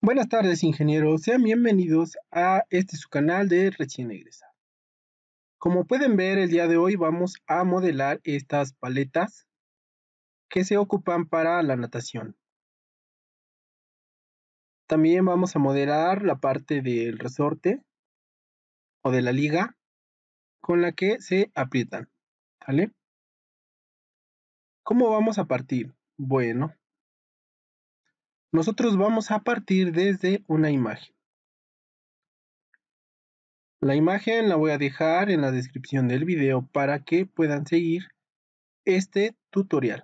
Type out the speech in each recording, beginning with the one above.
Buenas tardes, ingenieros. Sean bienvenidos a su canal de recién egresado. Como pueden ver, el día de hoy vamos a modelar estas paletas que se ocupan para la natación. También vamos a modelar la parte del resorte o de la liga con la que se aprietan. ¿Vale? ¿Cómo vamos a partir? Bueno, nosotros vamos a partir desde una imagen. La imagen la voy a dejar en la descripción del video para que puedan seguir este tutorial.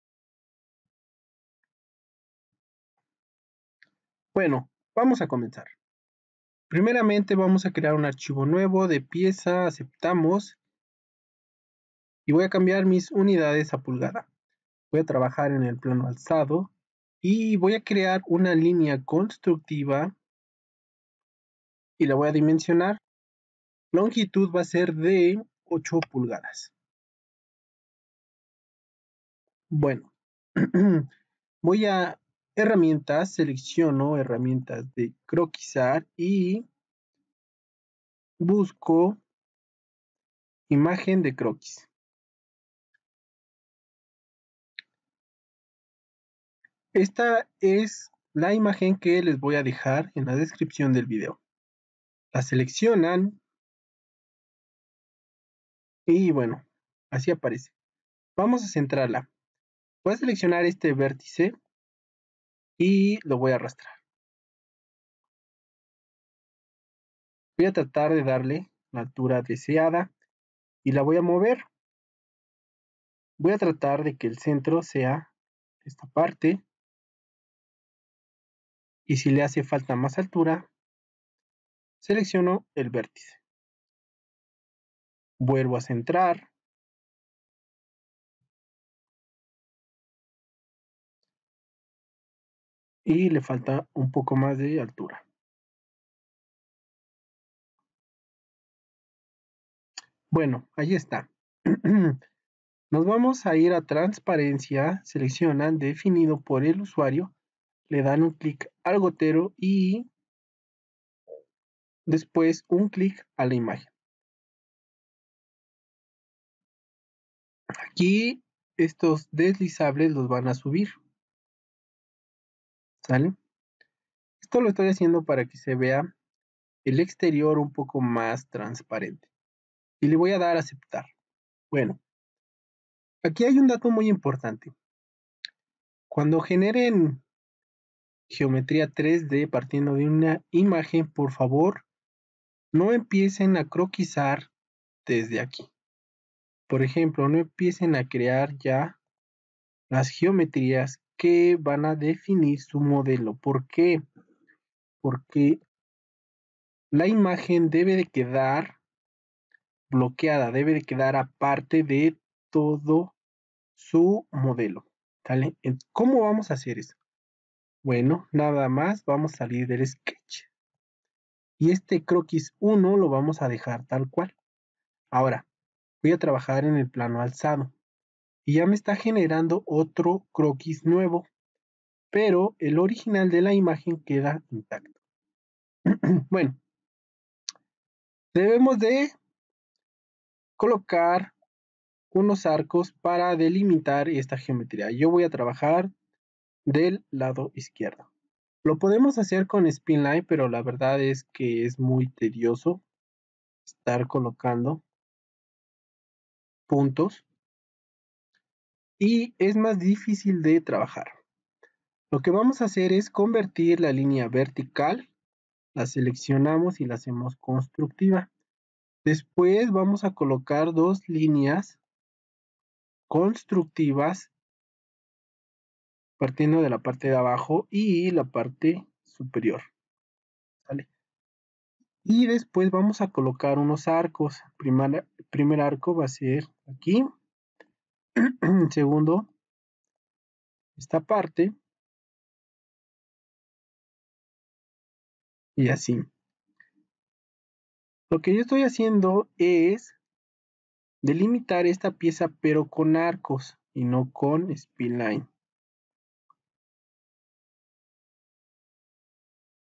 Bueno, vamos a comenzar. Primeramente vamos a crear un archivo nuevo de pieza, aceptamos y voy a cambiar mis unidades a pulgada. Voy a trabajar en el plano alzado y voy a crear una línea constructiva y la voy a dimensionar. Longitud va a ser de 8 pulgadas. Bueno, voy a herramientas, selecciono herramientas de croquisar y busco imagen de croquis. Esta es la imagen que les voy a dejar en la descripción del video. La seleccionan y bueno, así aparece. Vamos a centrarla. Voy a seleccionar este vértice y lo voy a arrastrar. Voy a tratar de darle la altura deseada y la voy a mover. Voy a tratar de que el centro sea esta parte y si le hace falta más altura, selecciono el vértice. Vuelvo a centrar. Y le falta un poco más de altura. Bueno, ahí está. Nos vamos a ir a transparencia, seleccionan definido por el usuario, le dan un clic al gotero y después un clic a la imagen. Aquí estos deslizables los van a subir. ¿Sale? Esto lo estoy haciendo para que se vea el exterior un poco más transparente. Y le voy a dar a aceptar. Bueno, aquí hay un dato muy importante. Cuando generen geometría 3D partiendo de una imagen, por favor, no empiecen a croquisar desde aquí. Por ejemplo, no empiecen a crear ya las geometrías que van a definir su modelo. ¿Por qué? Porque la imagen debe de quedar bloqueada, debe de quedar aparte de todo su modelo. ¿Sale? ¿Cómo vamos a hacer eso? Bueno, nada más vamos a salir del sketch. Y este croquis 1 lo vamos a dejar tal cual. Ahora, voy a trabajar en el plano alzado. Y ya me está generando otro croquis nuevo, pero el original de la imagen queda intacto. Bueno, debemos de colocar unos arcos para delimitar esta geometría. Yo voy a trabajar del lado izquierdo. Lo podemos hacer con Spinline, pero la verdad es que es muy tedioso estar colocando puntos y es más difícil de trabajar. Lo que vamos a hacer es convertir la línea vertical, la seleccionamos y la hacemos constructiva. Después vamos a colocar dos líneas constructivas partiendo de la parte de abajo y la parte superior. ¿Vale? Y después vamos a colocar unos arcos. Primer arco va a ser aquí. Segundo, esta parte. Y así. Lo que yo estoy haciendo es delimitar esta pieza pero con arcos y no con spline.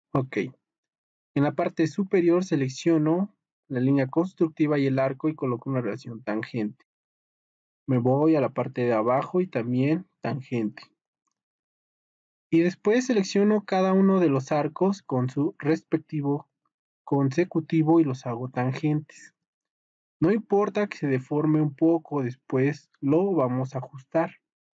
Ok. En la parte superior selecciono la línea constructiva y el arco y coloco una relación tangente. Me voy a la parte de abajo y también tangente. Y después selecciono cada uno de los arcos con su respectivo consecutivo y los hago tangentes. No importa que se deforme un poco, después lo vamos a ajustar.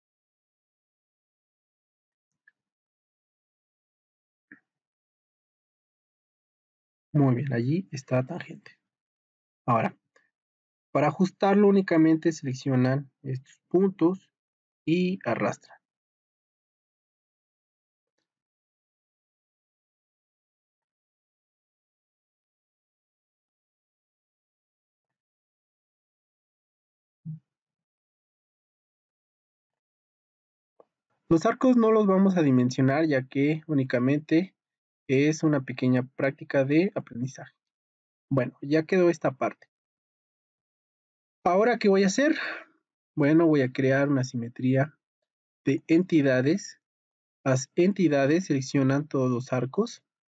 Muy bien, allí está tangente. Ahora, para ajustarlo únicamente seleccionan estos puntos y arrastran. Los arcos no los vamos a dimensionar ya que únicamente es una pequeña práctica de aprendizaje. Bueno, ya quedó esta parte. Ahora, ¿qué voy a hacer? Bueno, voy a crear una simetría de entidades. Las entidades seleccionan todos los arcos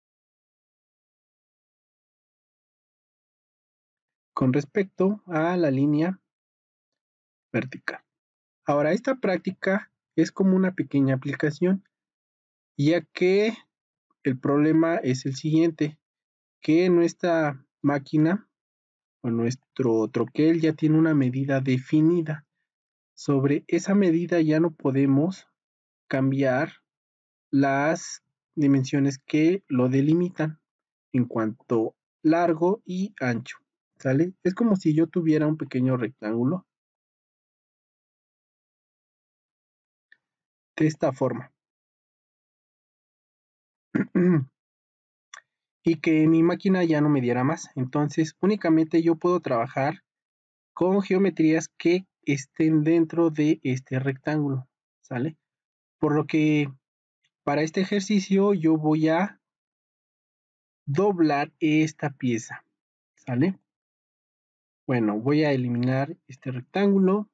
con respecto a la línea vertical. Ahora, esta práctica es como una pequeña aplicación, ya que el problema es el siguiente, que nuestra máquina o nuestro troquel ya tiene una medida definida. Sobre esa medida ya no podemos cambiar las dimensiones que lo delimitan en cuanto largo y ancho, ¿sale? Es como si yo tuviera un pequeño rectángulo de esta forma y que mi máquina ya no me diera más. Entonces, únicamente yo puedo trabajar con geometrías que estén dentro de este rectángulo, ¿sale? Por lo que para este ejercicio yo voy a doblar esta pieza, ¿sale? Bueno, voy a eliminar este rectángulo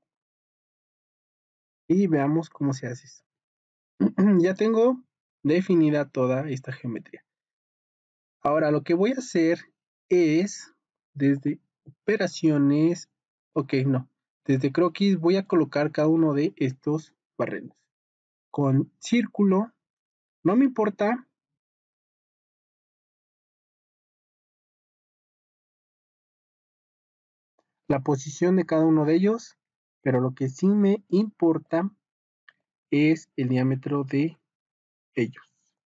y veamos cómo se hace eso. Ya tengo definida toda esta geometría. Ahora lo que voy a hacer es desde operaciones, ok, no, desde croquis voy a colocar cada uno de estos barrenos. Con círculo, no me importa la posición de cada uno de ellos, pero lo que sí me importa es el diámetro de ellos.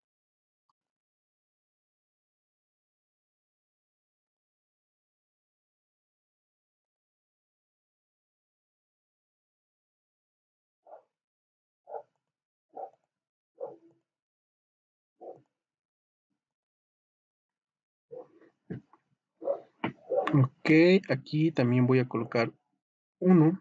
Ok, aquí también voy a colocar uno.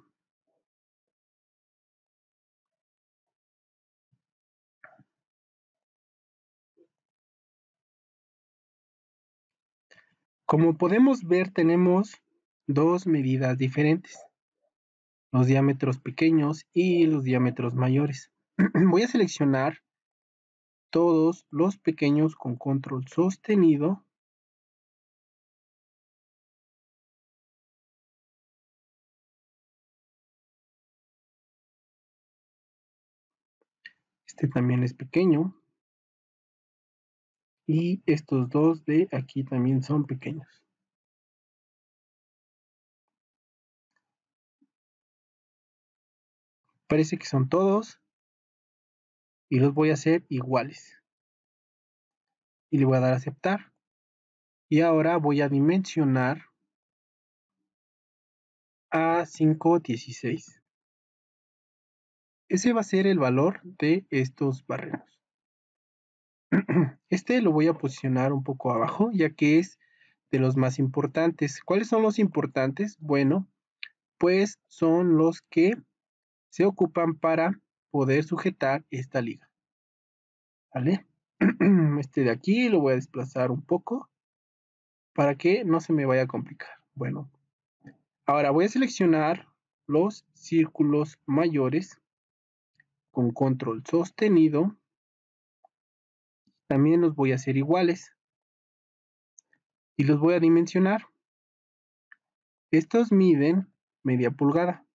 Como podemos ver, tenemos dos medidas diferentes, los diámetros pequeños y los diámetros mayores. Voy a seleccionar todos los pequeños con control sostenido. Este también es pequeño. Y estos dos de aquí también son pequeños. Parece que son todos y los voy a hacer iguales. Y le voy a dar a aceptar. Y ahora voy a dimensionar a 516. Ese va a ser el valor de estos barrenos. Este lo voy a posicionar un poco abajo, ya que es de los más importantes. ¿Cuáles son los importantes? Bueno, pues son los que se ocupan para poder sujetar esta liga. ¿Vale? Este de aquí lo voy a desplazar un poco para que no se me vaya a complicar. Bueno, ahora voy a seleccionar los círculos mayores con control sostenido También los voy a hacer iguales y los voy a dimensionar. Estos miden media pulgada.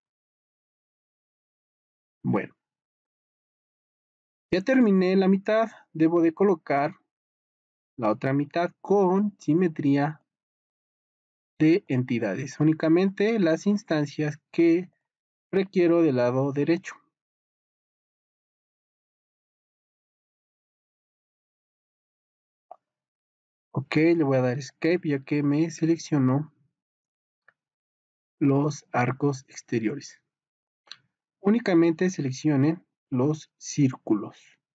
Bueno, ya terminé la mitad. Debo de colocar la otra mitad con simetría de entidades. Únicamente las instancias que requiero del lado derecho. Ok, le voy a dar Escape ya que me seleccionó los arcos exteriores. Únicamente seleccionen los círculos.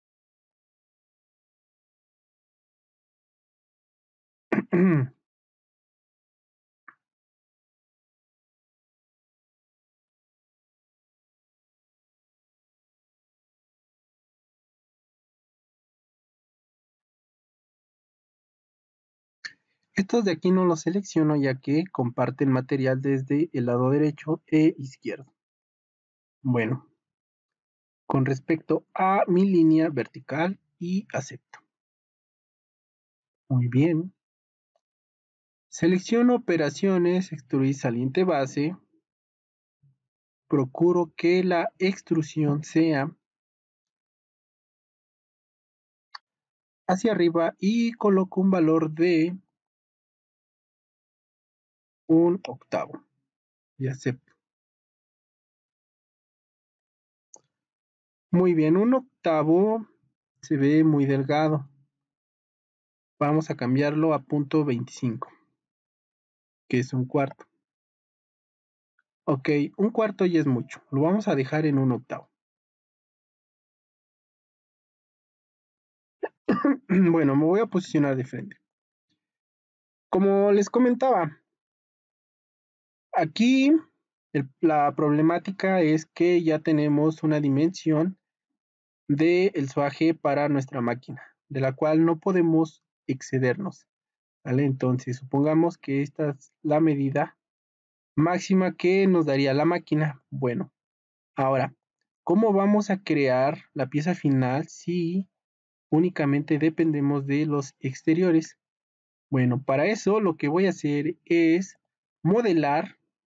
Estos de aquí no los selecciono ya que comparten material desde el lado derecho e izquierdo. Bueno, con respecto a mi línea vertical y acepto. Muy bien. Selecciono operaciones, extruir saliente base. Procuro que la extrusión sea hacia arriba y coloco un valor de 1/8 y acepto. Muy bien, 1/8 se ve muy delgado. Vamos a cambiarlo a 0.25, que es 1/4. Ok, 1/4 ya es mucho. Lo vamos a dejar en 1/8. Bueno, me voy a posicionar de frente. Como les comentaba, aquí la problemática es que ya tenemos una dimensión del suaje para nuestra máquina, de la cual no podemos excedernos, ¿vale? Entonces, supongamos que esta es la medida máxima que nos daría la máquina. Bueno, ahora, ¿cómo vamos a crear la pieza final si únicamente dependemos de los exteriores? Bueno, para eso lo que voy a hacer es modelar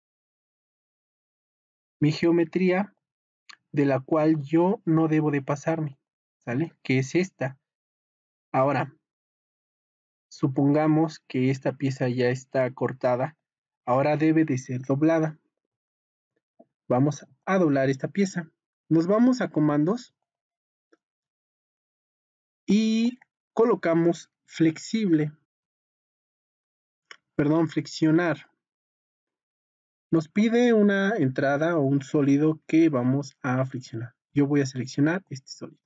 mi geometría de la cual yo no debo de pasarme, ¿sale? Que es esta. Ahora, supongamos que esta pieza ya está cortada, ahora debe de ser doblada. Vamos a doblar esta pieza. Nos vamos a comandos y colocamos flexionar. Nos pide una entrada o un sólido que vamos a flexionar. Yo voy a seleccionar este sólido.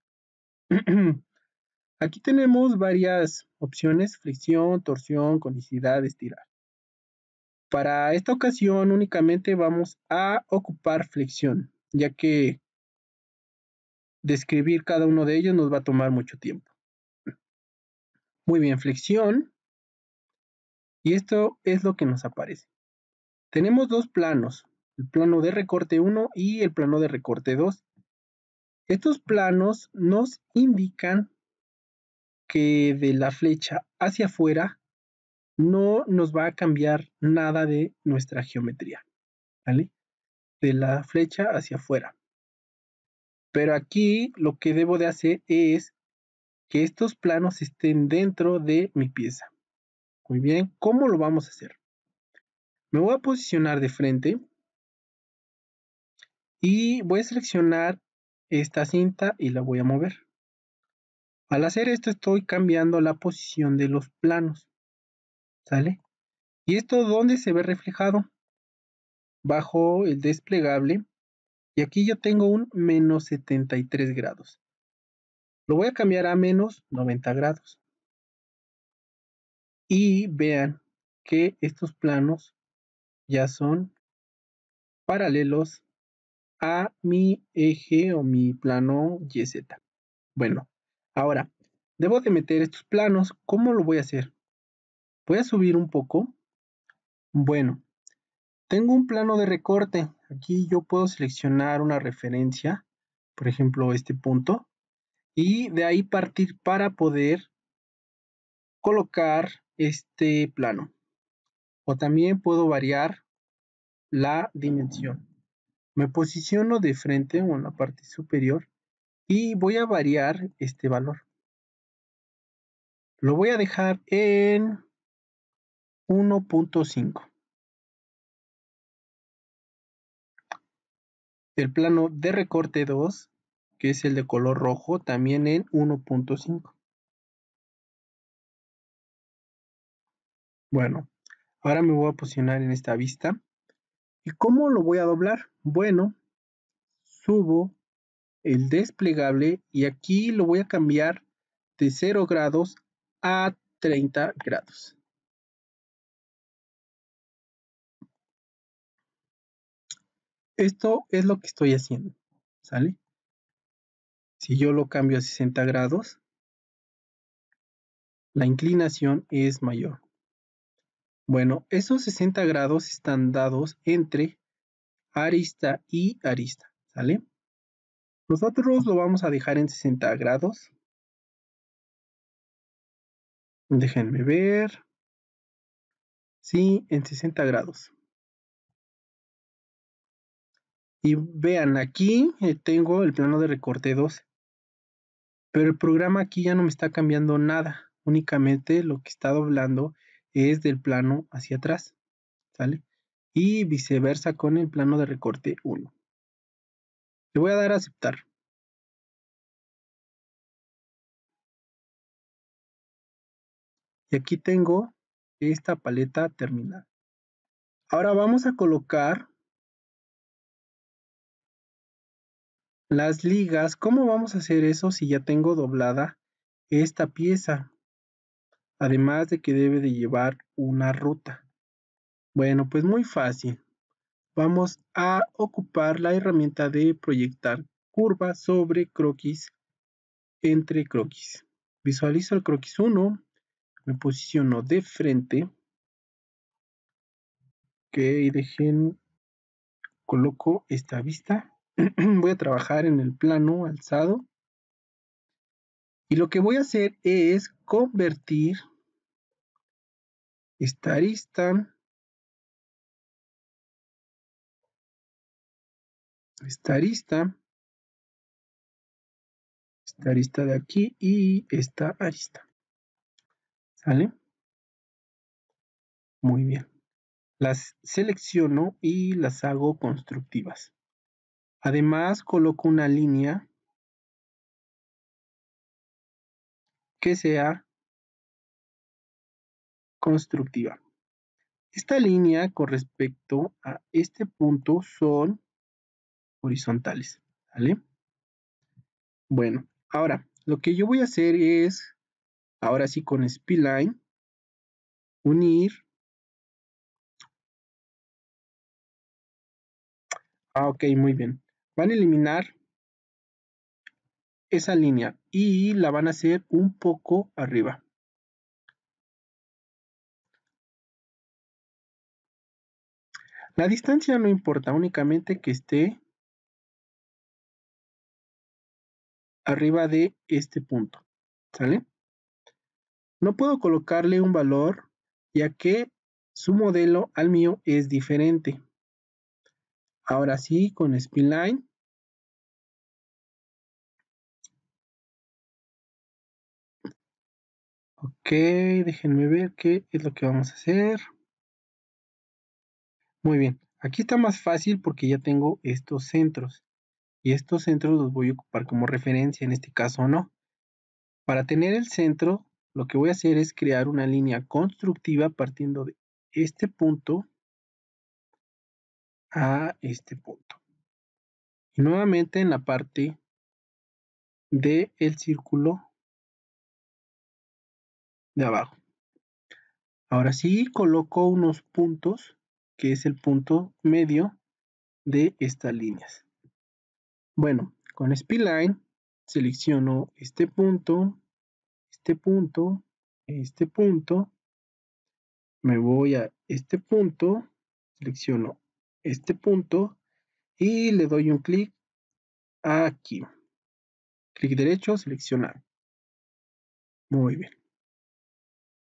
Aquí tenemos varias opciones: flexión, torsión, conicidad, estirar. Para esta ocasión únicamente vamos a ocupar flexión, ya que describir cada uno de ellos nos va a tomar mucho tiempo. Muy bien, flexión. Y esto es lo que nos aparece. Tenemos dos planos, el plano de recorte 1 y el plano de recorte 2. Estos planos nos indican que de la flecha hacia afuera no nos va a cambiar nada de nuestra geometría, ¿vale? De la flecha hacia afuera. Pero aquí lo que debo de hacer es que estos planos estén dentro de mi pieza. Muy bien, ¿cómo lo vamos a hacer? Me voy a posicionar de frente y voy a seleccionar esta cinta y la voy a mover. Al hacer esto estoy cambiando la posición de los planos, ¿sale? ¿Y esto dónde se ve reflejado? Bajo el desplegable, y aquí yo tengo un menos 73 grados. Lo voy a cambiar a menos 90 grados. Y vean que estos planos ya son paralelos a mi eje o mi plano YZ. Bueno, ahora debo de meter estos planos. ¿Cómo lo voy a hacer? Voy a subir un poco. Bueno, tengo un plano de recorte. Aquí yo puedo seleccionar una referencia, por ejemplo este punto, y de ahí partir para poder colocar este plano. O también puedo variar la dimensión. Me posiciono de frente o en la parte superior y voy a variar este valor. Lo voy a dejar en 1.5. El plano de recorte 2, que es el de color rojo, también en 1.5. Bueno, ahora me voy a posicionar en esta vista. ¿Y cómo lo voy a doblar? Bueno, subo el desplegable y aquí lo voy a cambiar de 0 grados a 30 grados. Esto es lo que estoy haciendo, ¿sale? Si yo lo cambio a 60 grados, la inclinación es mayor. Bueno, esos 60 grados están dados entre arista y arista, ¿sale? Nosotros lo vamos a dejar en 60 grados. Déjenme ver. Sí, en 60 grados. Y vean, aquí tengo el plano de recorte 2, pero el programa aquí ya no me está cambiando nada. Únicamente lo que está doblando es del plano hacia atrás, ¿sale? Y viceversa con el plano de recorte 1. Le voy a dar a aceptar. Y aquí tengo esta paleta terminada. Ahora vamos a colocar las ligas. ¿Cómo vamos a hacer eso si ya tengo doblada esta pieza? Además de que debe de llevar una ruta. Bueno, pues muy fácil. Vamos a ocupar la herramienta de proyectar curva sobre croquis entre croquis. Visualizo el croquis 1, me posiciono de frente. Ok, dejen, coloco esta vista. Voy a trabajar en el plano alzado. Y lo que voy a hacer es convertir esta arista, esta arista, esta arista de aquí y esta arista. ¿Sale? Muy bien. Las selecciono y las hago constructivas. Además, coloco una línea que sea constructiva. Esta línea con respecto a este punto son horizontales. ¿Vale? Bueno, ahora lo que yo voy a hacer es, ahora sí con Spline, unir. Ok, muy bien. Van a eliminar esa línea y la van a hacer un poco arriba. La distancia no importa, únicamente que esté arriba de este punto. ¿Sale? No puedo colocarle un valor ya que su modelo al mío es diferente. Ahora sí, con Spline. Ok, déjenme ver qué es lo que vamos a hacer. Muy bien, aquí está más fácil porque ya tengo estos centros. Y estos centros los voy a ocupar como referencia, en este caso no. Para tener el centro, lo que voy a hacer es crear una línea constructiva partiendo de este punto a este punto. Y nuevamente en la parte del círculo de abajo. Ahora sí coloco unos puntos, que es el punto medio de estas líneas. Bueno, con Spline selecciono este punto, este punto, este punto. Me voy a este punto, selecciono este punto y le doy un clic aquí. Clic derecho, seleccionar. Muy bien.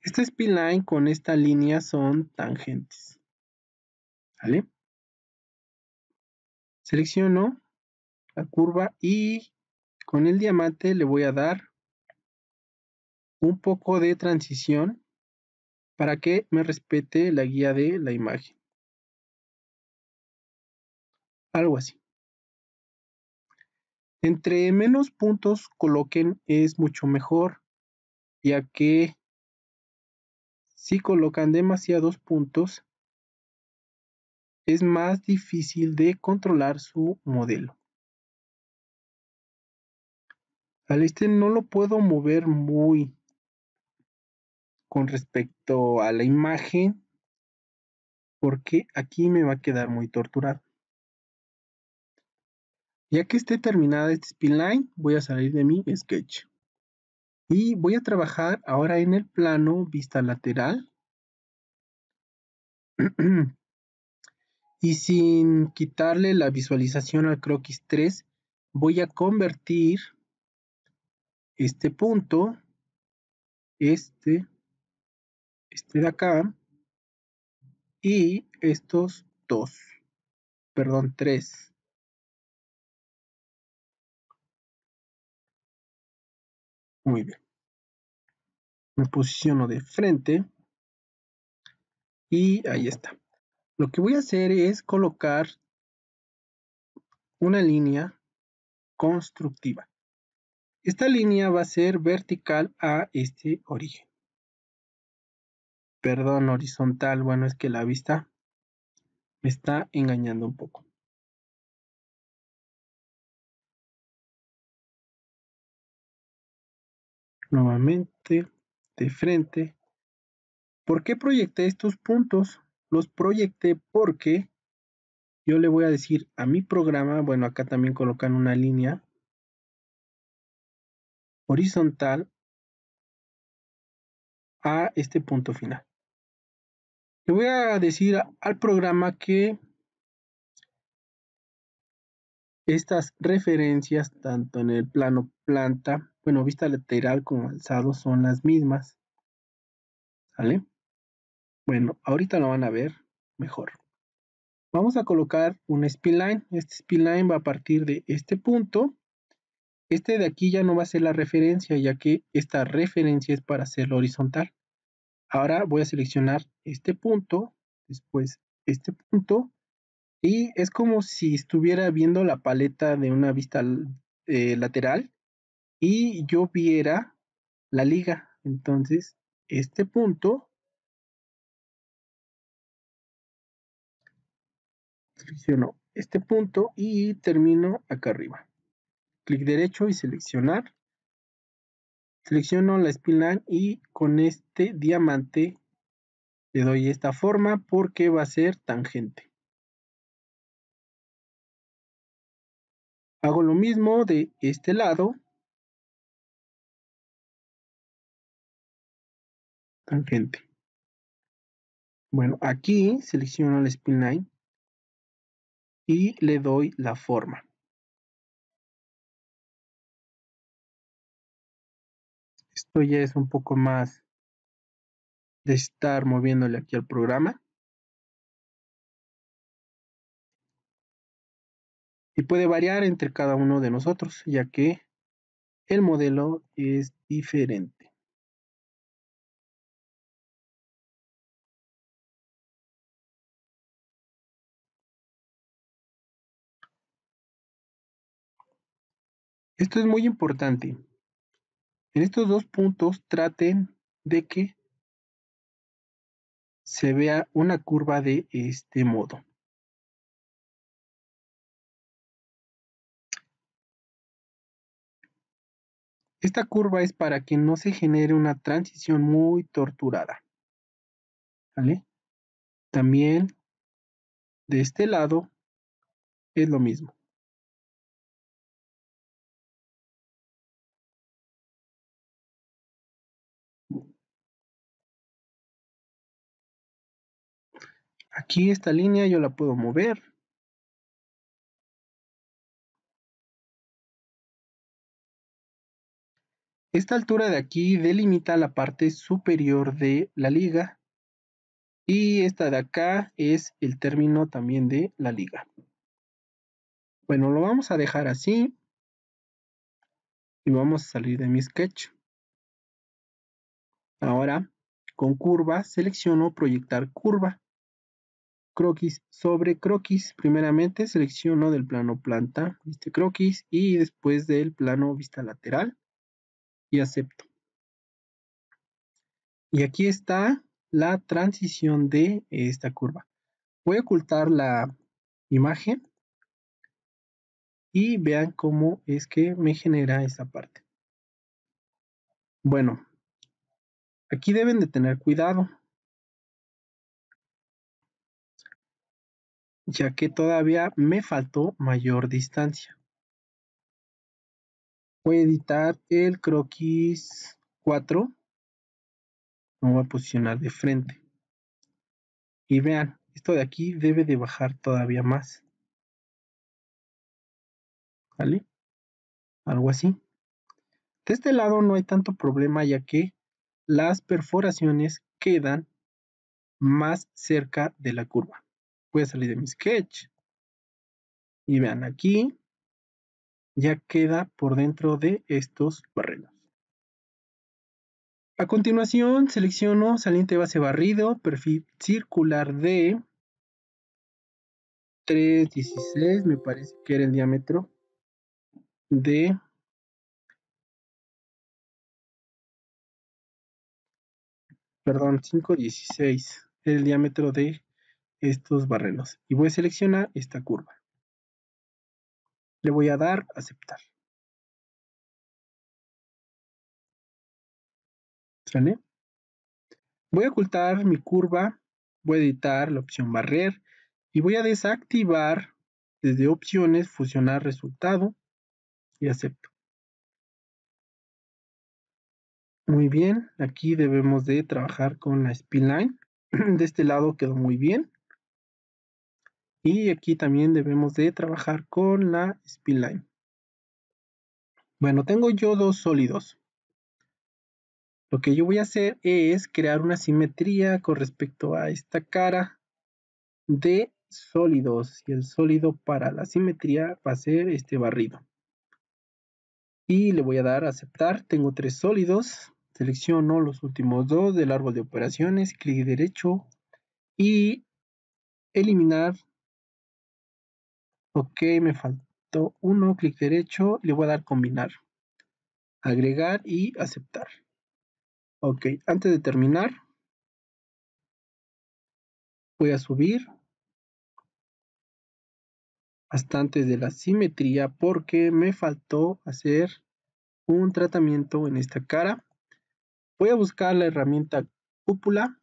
Esta spline con esta línea son tangentes. ¿Vale? Selecciono la curva y con el diamante le voy a dar un poco de transición para que me respete la guía de la imagen. Algo así. Entre menos puntos coloquen es mucho mejor, ya que si colocan demasiados puntos es más difícil de controlar su modelo. Al este no lo puedo mover muy con respecto a la imagen porque aquí me va a quedar muy torturado. Ya que esté terminada esta spline, voy a salir de mi sketch. Y voy a trabajar ahora en el plano vista lateral. Y sin quitarle la visualización al croquis 3, voy a convertir este punto, este de acá, y estos dos, perdón, tres. Muy bien. Me posiciono de frente y ahí está. Lo que voy a hacer es colocar una línea constructiva. Esta línea va a ser vertical a este origen. Perdón, horizontal. Bueno, es que la vista me está engañando un poco. Nuevamente, de frente. ¿Por qué proyecté estos puntos? Los proyecté porque yo le voy a decir a mi programa, bueno, acá también colocan una línea horizontal a este punto final. Le voy a decir al programa que estas referencias, tanto en el plano planta, bueno, vista lateral como alzado, son las mismas. ¿Sale? Bueno, ahorita lo van a ver mejor. Vamos a colocar un spline. Este spline va a partir de este punto. Este de aquí ya no va a ser la referencia, ya que esta referencia es para hacerlo horizontal. Ahora voy a seleccionar este punto, después este punto, y es como si estuviera viendo la paleta de una vista lateral y yo viera la liga. Entonces, este punto, selecciono este punto y termino acá arriba. Clic derecho y seleccionar. Selecciono la spline y con este diamante le doy esta forma porque va a ser tangente. Hago lo mismo de este lado. Tangente. Bueno, aquí selecciono la spline y le doy la forma. Esto ya es un poco más de estar moviéndole aquí al programa. Y puede variar entre cada uno de nosotros, ya que el modelo es diferente. Esto es muy importante. En estos dos puntos traten de que se vea una curva de este modo. Esta curva es para que no se genere una transición muy torturada. ¿Vale? También de este lado es lo mismo. Aquí esta línea yo la puedo mover. Esta altura de aquí delimita la parte superior de la liga y esta de acá es el término también de la liga. Bueno, lo vamos a dejar así y vamos a salir de mi sketch. Ahora, con curva, selecciono proyectar curva. Croquis sobre croquis. Primeramente selecciono del plano planta este croquis y después del plano vista lateral y acepto. Y aquí está la transición de esta curva. Voy a ocultar la imagen y vean cómo es que me genera esa parte. Bueno, aquí deben de tener cuidado, ya que todavía me faltó mayor distancia. Voy a editar el croquis 4, me voy a posicionar de frente. Y vean, esto de aquí debe de bajar todavía más, ¿vale? Algo así. De este lado no hay tanto problema ya que las perforaciones quedan más cerca de la curva. Voy a salir de mi sketch y vean aquí ya queda por dentro de estos barrenos. A continuación selecciono saliente base barrido, perfil circular de 3.16, me parece que era el diámetro de perdón, 5.16, el diámetro de estos barrenos. Y voy a seleccionar esta curva. Le voy a dar aceptar. ¿Sale? Voy a ocultar mi curva, voy a editar la opción barrer y voy a desactivar desde opciones fusionar resultado y acepto. Muy bien, aquí debemos de trabajar con la spline. De este lado quedó muy bien. Y aquí también debemos de trabajar con la spline. Bueno, tengo yo dos sólidos. Lo que yo voy a hacer es crear una simetría con respecto a esta cara de sólidos. Y el sólido para la simetría va a ser este barrido. Y le voy a dar a aceptar. Tengo tres sólidos. Selecciono los últimos dos del árbol de operaciones. Clic derecho. Y eliminar. Ok, me faltó uno. Clic derecho. Le voy a dar combinar. Agregar y aceptar. Ok, antes de terminar, voy a subir hasta antes de la simetría porque me faltó hacer un tratamiento en esta cara. Voy a buscar la herramienta cúpula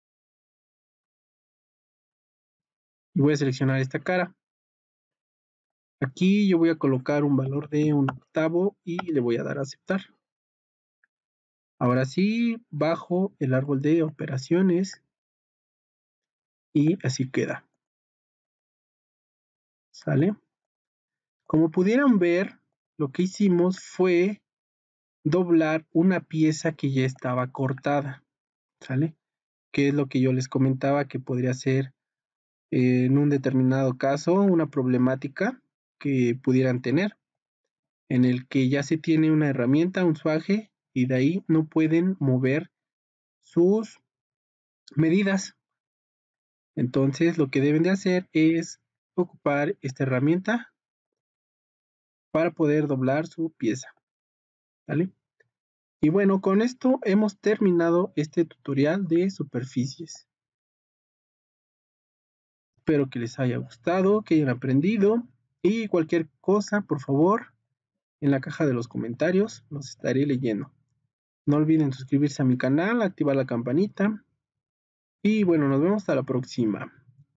y voy a seleccionar esta cara. Aquí yo voy a colocar un valor de 1/8 y le voy a dar a aceptar. Ahora sí, bajo el árbol de operaciones y así queda. ¿Sale? Como pudieran ver, lo que hicimos fue doblar una pieza que ya estaba cortada. ¿Sale? Que es lo que yo les comentaba que podría ser en un determinado caso una problemática que pudieran tener, en el que ya se tiene una herramienta, un suaje, y de ahí no pueden mover sus medidas. Entonces lo que deben de hacer es ocupar esta herramienta para poder doblar su pieza. ¿Vale? Y bueno, con esto hemos terminado este tutorial de superficies. Espero que les haya gustado, que hayan aprendido y cualquier cosa, por favor, en la caja de los comentarios los estaré leyendo. No olviden suscribirse a mi canal, activar la campanita y bueno, nos vemos hasta la próxima.